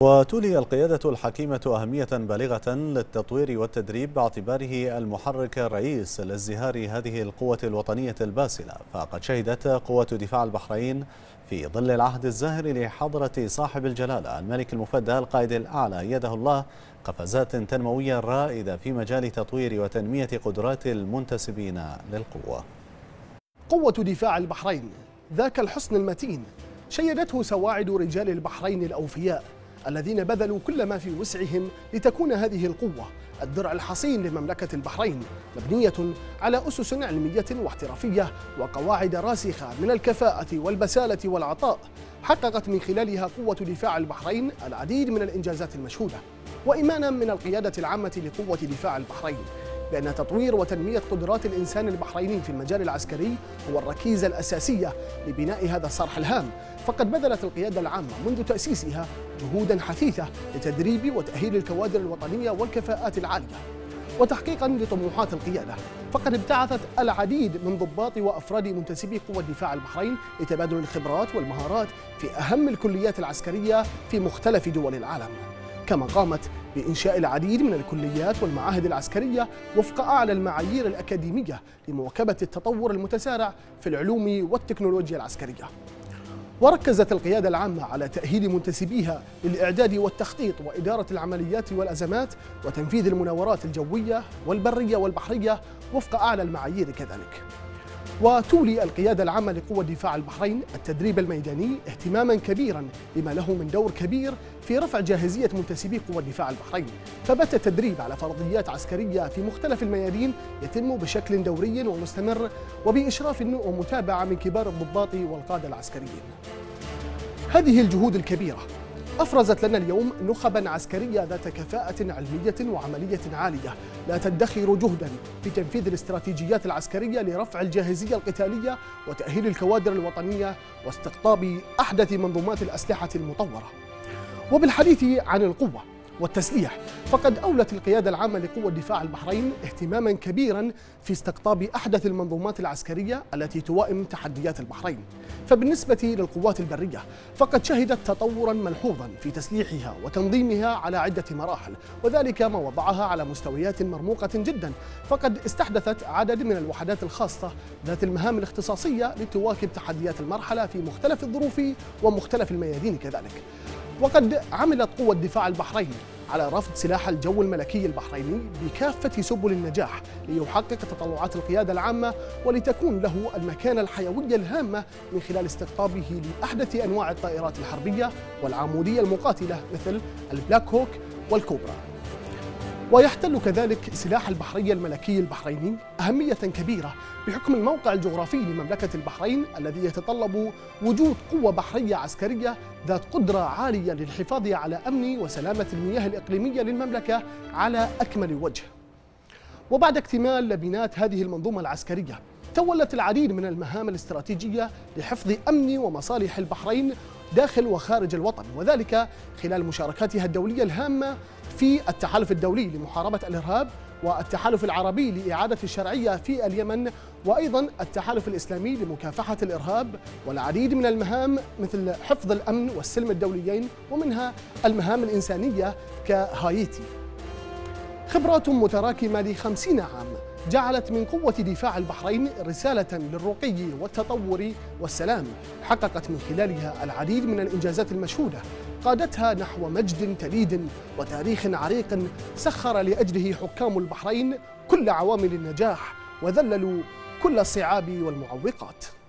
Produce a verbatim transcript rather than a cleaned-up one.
وتولي القيادة الحكيمة أهمية بالغة للتطوير والتدريب باعتباره المحرك الرئيس لازدهار هذه القوة الوطنية الباسلة. فقد شهدت قوة دفاع البحرين في ظل العهد الزاهر لحضرة صاحب الجلالة الملك المفدى القائد الأعلى أيده الله قفزات تنموية رائدة في مجال تطوير وتنمية قدرات المنتسبين للقوة. قوة دفاع البحرين ذاك الحصن المتين شيدته سواعد رجال البحرين الأوفياء الذين بذلوا كل ما في وسعهم لتكون هذه القوة الدرع الحصين لمملكة البحرين، مبنية على أسس علمية واحترافية وقواعد راسخة من الكفاءة والبسالة والعطاء، حققت من خلالها قوة دفاع البحرين العديد من الإنجازات المشهودة. وإيمانا من القيادة العامة لقوة دفاع البحرين بأن تطوير وتنمية قدرات الإنسان البحريني في المجال العسكري هو الركيزة الأساسية لبناء هذا الصرح الهام، فقد بذلت القيادة العامة منذ تأسيسها جهودا حثيثة لتدريب وتأهيل الكوادر الوطنية والكفاءات العالية. وتحقيقا لطموحات القيادة فقد ابتعثت العديد من ضباط وأفراد منتسبي قوة دفاع البحرين لتبادل الخبرات والمهارات في أهم الكليات العسكرية في مختلف دول العالم، كما قامت بإنشاء العديد من الكليات والمعاهد العسكرية وفق أعلى المعايير الأكاديمية لمواكبة التطور المتسارع في العلوم والتكنولوجيا العسكرية. وركزت القيادة العامة على تأهيل منتسبيها للإعداد والتخطيط وإدارة العمليات والأزمات وتنفيذ المناورات الجوية والبرية والبحرية وفق أعلى المعايير كذلك. وتولي القيادة العامة لقوة دفاع البحرين التدريب الميداني اهتماما كبيرا لما له من دور كبير في رفع جاهزية منتسبي قوة دفاع البحرين، فبات التدريب على فرضيات عسكرية في مختلف الميادين يتم بشكل دوري ومستمر وبإشراف ومتابعة من كبار الضباط والقادة العسكريين. هذه الجهود الكبيرة أفرزت لنا اليوم نخبا عسكرية ذات كفاءة علمية وعملية عالية لا تدخر جهدا في تنفيذ الاستراتيجيات العسكرية لرفع الجاهزية القتالية وتأهيل الكوادر الوطنية واستقطاب أحدث منظومات الأسلحة المطورة. وبالحديث عن القوة والتسليح فقد أولت القيادة العامة لقوة دفاع البحرين اهتماما كبيرا في استقطاب أحدث المنظومات العسكرية التي توائم تحديات البحرين. فبالنسبة للقوات البرية فقد شهدت تطورا ملحوظا في تسليحها وتنظيمها على عدة مراحل، وذلك ما وضعها على مستويات مرموقة جدا، فقد استحدثت عدد من الوحدات الخاصة ذات المهام الاختصاصية لتواكب تحديات المرحلة في مختلف الظروف ومختلف الميادين كذلك. وقد عملت قوة دفاع البحرين على رفض سلاح الجو الملكي البحريني بكافة سبل النجاح ليحقق تطلعات القيادة العامة ولتكون له المكانة الحيوية الهامة من خلال استقطابه لأحدث أنواع الطائرات الحربية والعمودية المقاتلة مثل البلاك هوك والكوبرا. ويحتل كذلك سلاح البحرية الملكي البحريني أهمية كبيرة بحكم الموقع الجغرافي لمملكة البحرين الذي يتطلب وجود قوة بحرية عسكرية ذات قدرة عالية للحفاظ على أمن وسلامة المياه الإقليمية للمملكة على أكمل وجه. وبعد اكتمال لبنات هذه المنظومة العسكرية تولت العديد من المهام الاستراتيجية لحفظ أمن ومصالح البحرين داخل وخارج الوطن، وذلك خلال مشاركاتها الدولية الهامة في التحالف الدولي لمحاربة الإرهاب والتحالف العربي لإعادة الشرعية في اليمن وأيضا التحالف الإسلامي لمكافحة الإرهاب، والعديد من المهام مثل حفظ الأمن والسلم الدوليين ومنها المهام الإنسانية كهايتي. خبرات متراكمة لخمسين عام جعلت من قوة دفاع البحرين رسالة للرقي والتطور والسلام، حققت من خلالها العديد من الإنجازات المشهودة قادتها نحو مجد تليد وتاريخ عريق سخر لأجله حكام البحرين كل عوامل النجاح وذللوا كل الصعاب والمعوقات.